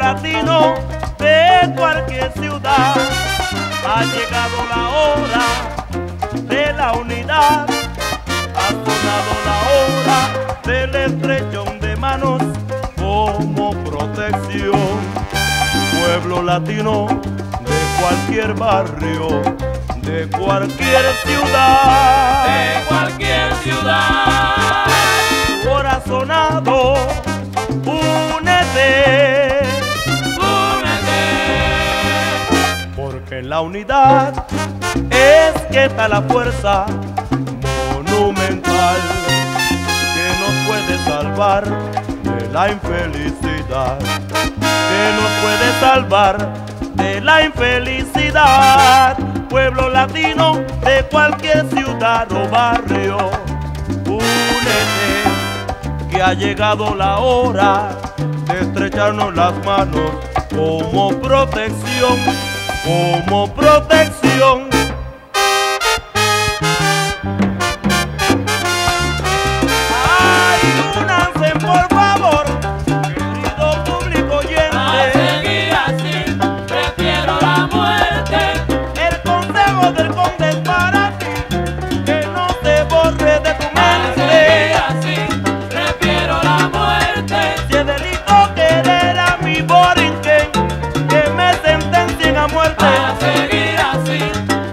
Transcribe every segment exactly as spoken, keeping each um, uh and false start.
latino de cualquier ciudad. Ha llegado la hora de la unidad, ha sonado la hora del estrechón de manos como protección. Pueblo latino de cualquier barrio, de cualquier ciudad, de cualquier ciudad. Tu hora ha sonado, únete, únete, porque en la unidad es que está la fuerza monumental que nos puede salvar de la infelicidad, que nos puede salvar de la infelicidad. Pueblo latino de cualquier ciudad o barrio, únete, que ha llegado la hora de estrecharnos las manos como protección, como protección. Ay, únanse por favor, querido público oyente. a seguir así, prefiero la muerte. El consejo del conde es para ti, que no te borre de tu A seguir mente. así, prefiero la muerte. Si es delito querer a mi borinquen, que me sentencien a muerte. A seguir así,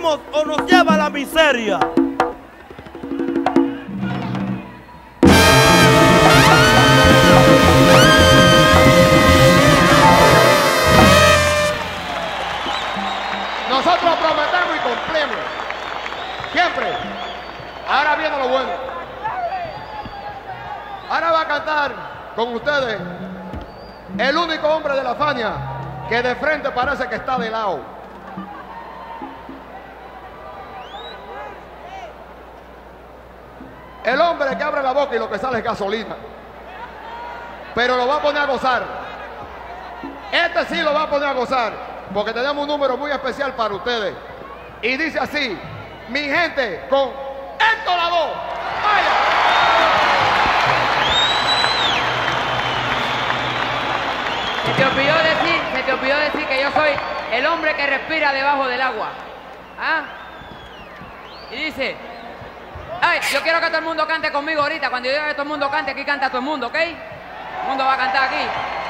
seguimos o nos lleva a la miseria. Nosotros prometemos y cumplimos. Siempre. Ahora viene lo bueno. Ahora va a cantar con ustedes el único hombre de la Fania que de frente parece que está de lado. El hombre que abre la boca y lo que sale es gasolina. Pero lo va a poner a gozar. Este sí lo va a poner a gozar, porque tenemos un número muy especial para ustedes. Y dice así: mi gente, con Héctor Lavoe. ¡Vaya! Se te olvidó decir, se te olvidó decir que yo soy el hombre que respira debajo del agua. ¿Ah? Y dice: ay, yo quiero que todo el mundo cante conmigo ahorita. Cuando yo diga que todo el mundo cante, aquí canta todo el mundo, ¿ok? Todo el mundo va a cantar aquí.